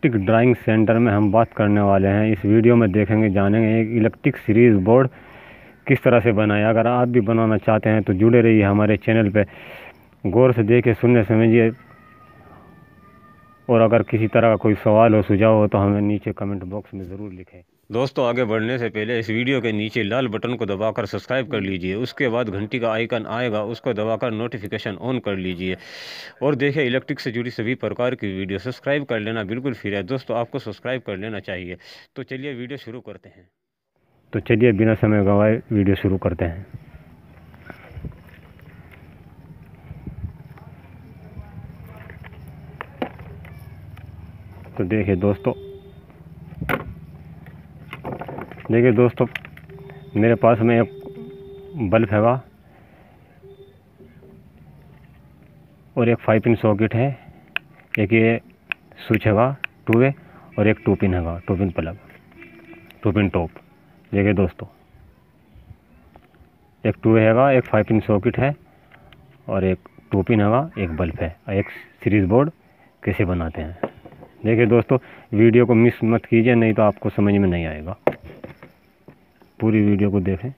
Electric drawing centre में हम बात करने वाले हैं। इस वीडियो में देखेंगे, जानेंगे एक इलेक्ट्रिक सीरीज़ बोर्ड किस तरह से बनाए। अगर आप भी बनाना चाहते हैं तो जुड़े रहिए हमारे चैनल पे, गौर से देखिए, सुनने समझिए। और अगर किसी तरह का कोई सवाल हो, सुझाव हो तो हमें नीचे कमेंट बॉक्स में ज़रूर लिखें। दोस्तों, आगे बढ़ने से पहले इस वीडियो के नीचे लाल बटन को दबाकर सब्सक्राइब कर लीजिए। उसके बाद घंटी का आइकन आएगा, उसको दबाकर नोटिफिकेशन ऑन कर लीजिए। और देखिए, इलेक्ट्रिक से जुड़ी सभी प्रकार की वीडियो सब्सक्राइब कर लेना बिल्कुल फ्री है। दोस्तों, आपको सब्सक्राइब कर लेना चाहिए। तो चलिए वीडियो शुरू करते हैं। तो चलिए बिना समय गंवाए वीडियो शुरू करते हैं। तो देखिए दोस्तों, मेरे पास में एक बल्ब हैगा और एक 5 पिन सॉकेट है। एक ये स्विच हैगा 2 वे और एक 2 पिन हैगा, 2 पिन प्लग, 2 पिन टॉप। देखिए दोस्तों, एक 2 वे हैगा, एक 5 पिन सॉकेट है और एक 2 पिन हैगा, एक बल्ब है। एक सीरीज़ बोर्ड कैसे बनाते हैं, देखिए दोस्तों, वीडियो को मिस मत कीजिए, नहीं तो आपको समझ में नहीं आएगा। पूरी वीडियो को देखें।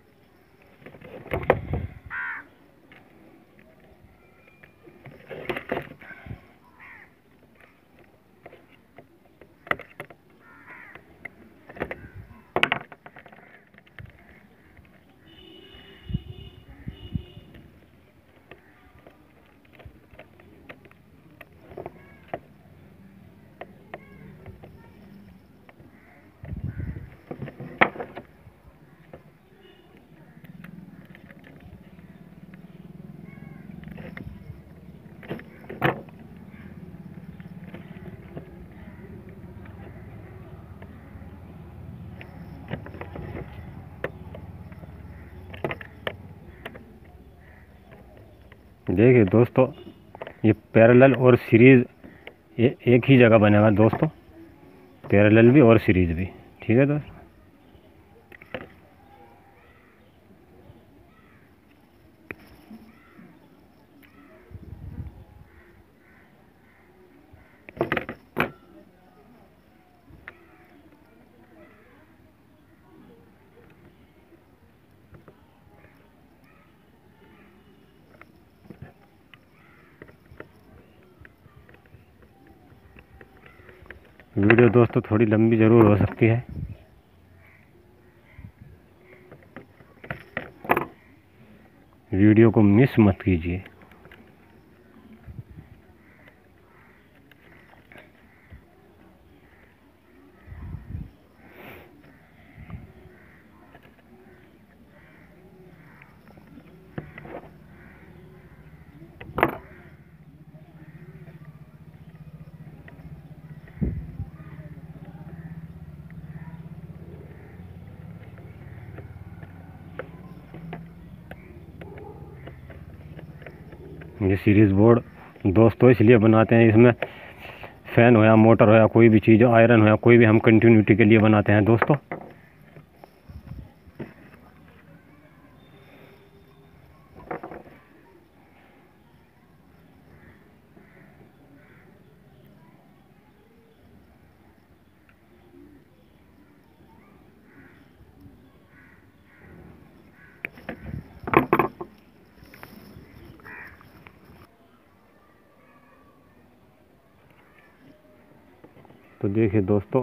देखिए दोस्तों, ये पैरेलल और सीरीज़ एक ही जगह बनेगा दोस्तों, पैरेलल भी और सीरीज़ भी। ठीक है दोस्तों, वीडियो दोस्तों थोड़ी लंबी ज़रूर हो सकती है। वीडियो को मिस मत कीजिए। ये सीरीज़ बोर्ड दोस्तों इसलिए बनाते हैं, इसमें फ़ैन हो या मोटर हो या कोई भी चीज़, आयरन हो या कोई भी, हम कंटिन्यूटी के लिए बनाते हैं दोस्तों। तो देखिए दोस्तों,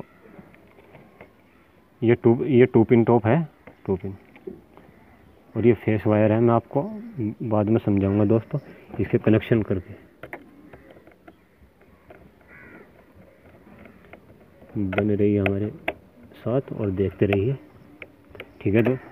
ये टू पिन टॉप है, 2 पिन, और ये फेस वायर है। मैं आपको बाद में समझाऊंगा दोस्तों इसके कनेक्शन करके। बने रहिए हमारे साथ और देखते रहिए। ठीक है दोस्तों,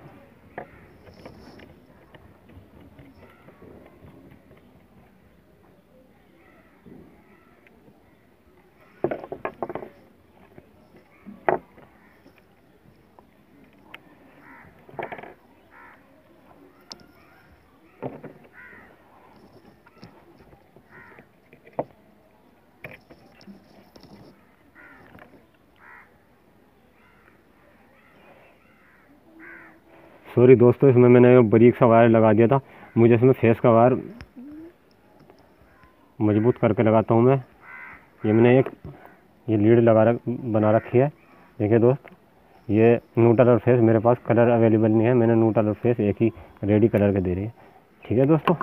सॉरी दोस्तों, इसमें मैंने बारीक सा वायर लगा दिया था। मुझे इसमें फेस का वायर मजबूत करके लगाता हूँ मैं। ये मैंने एक ये लीड बना रखी है। देखिए दोस्त, ये न्यूट्रल और फेस मेरे पास कलर अवेलेबल नहीं है, मैंने न्यूट्रल और फेस एक ही रेडी कलर के दे रही है। ठीक है दोस्तों,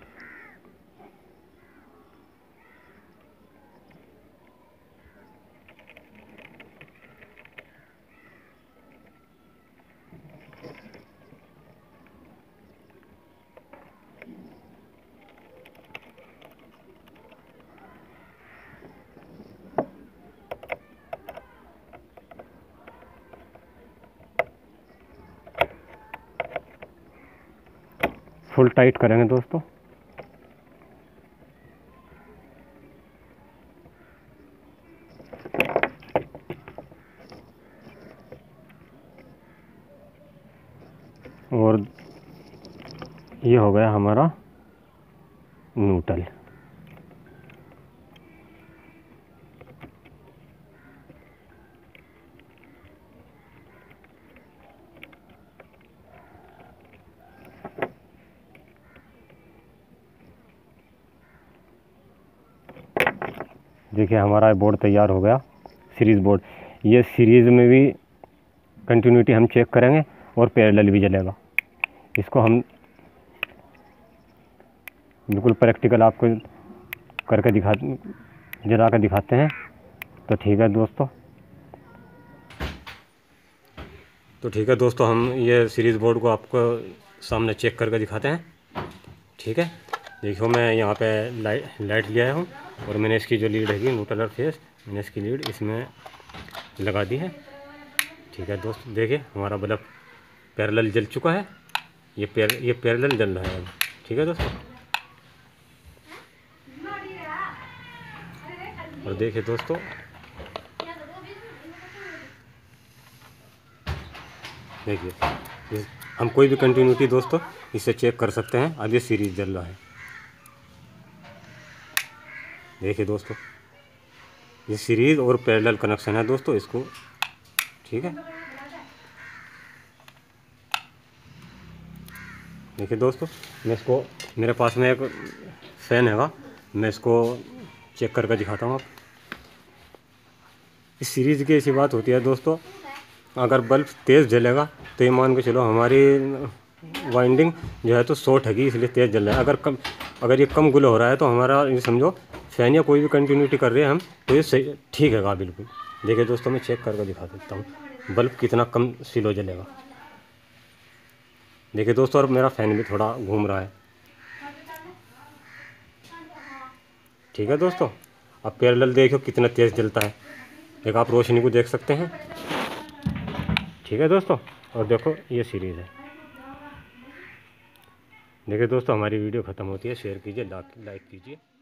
फुल टाइट करेंगे दोस्तों। और ये हो गया हमारा न्यूट्रल। देखिए हमारा बोर्ड तैयार हो गया, सीरीज़ बोर्ड। ये सीरीज़ में भी कंटिन्यूटी हम चेक करेंगे और पैरेलल भी जलेगा। इसको हम बिल्कुल प्रैक्टिकल आपको करके जला कर दिखाते हैं। तो ठीक है दोस्तों, हम ये सीरीज़ बोर्ड को आपको सामने चेक करके दिखाते हैं। ठीक है, देखो मैं यहाँ पे लाइट लिया हूँ और मैंने इसकी जो लीड है न्यूट्रल और फेस, मैंने इसकी लीड इसमें लगा दी है। ठीक है दोस्तों, देखिए हमारा बल्ब पैरेलल जल चुका है। ये पैरेलल जल रहा है। ठीक है दोस्तों, और देखिए दोस्तों, देखिए हम कोई भी कंटिन्यूटी दोस्तों इससे चेक कर सकते हैं। अब ये सीरीज जल रहा है। देखिए दोस्तों, ये सीरीज और पैरेलल कनेक्शन है दोस्तों इसको। ठीक है, देखिए दोस्तों, मैं इसको, मेरे पास में एक फैन हैगा, मैं इसको चेक करके दिखाता हूँ आप। इस सीरीज़ की ऐसी बात होती है दोस्तों, अगर बल्ब तेज़ जलेगा तो ये मान के चलो हमारी वाइंडिंग जो है तो शॉर्ट हैगी, इसलिए तेज़ जल रहा है। अगर ये कम ग्लो हो रहा है तो हमारा ये समझो फैन या कोई भी कंटिन्यूटी कर रहे हैं हम, तो ये सही ठीक हैगा बिल्कुल। देखिए दोस्तों, मैं चेक करके दिखा देता हूँ बल्ब कितना कम स्लो जलेगा। देखिए दोस्तों, और मेरा फ़ैन भी थोड़ा घूम रहा है। ठीक है दोस्तों, अब पैरेलल देखो कितना तेज़ जलता है, एक आप रोशनी को देख सकते हैं। ठीक है दोस्तों, और देखो ये सीरीज़ है। देखिए दोस्तों, हमारी वीडियो ख़त्म होती है, शेयर कीजिए, लाइक कीजिए।